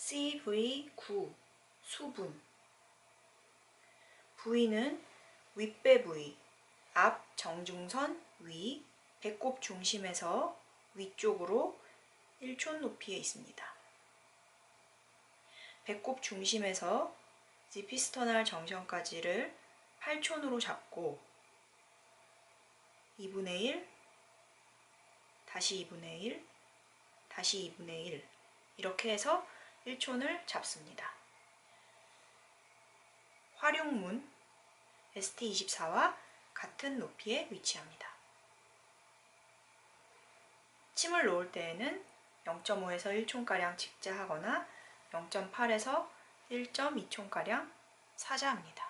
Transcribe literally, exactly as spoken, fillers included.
씨 브이 구 수분. 부위는 윗배 부위, 앞 정중선 위, 배꼽 중심에서 위쪽으로 일 촌 높이에 있습니다. 배꼽 중심에서 디피스터널 정션까지를 팔 촌으로 잡고 이분의 일, 다시 이분의 일, 다시 이분의 일 이렇게 해서 일 촌을 잡습니다. 활용문 에스 티 이십사와 같은 높이에 위치합니다. 침을 놓을 때에는 영 점 오에서 일 촌가량 직자하거나 영 점 팔에서 일 점 이 촌가량 사자합니다.